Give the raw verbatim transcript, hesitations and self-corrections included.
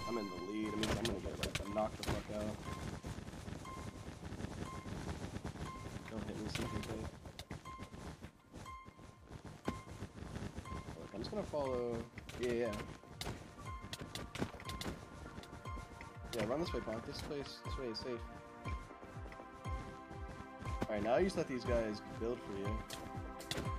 I'm in the lead. I mean, I'm gonna get like knocked the fuck out. Don't hit me, C P K. Look, I'm just gonna follow. Yeah, yeah. Yeah, run this way, Ponk. This place, this way is safe. Alright, now you just let these guys build for you.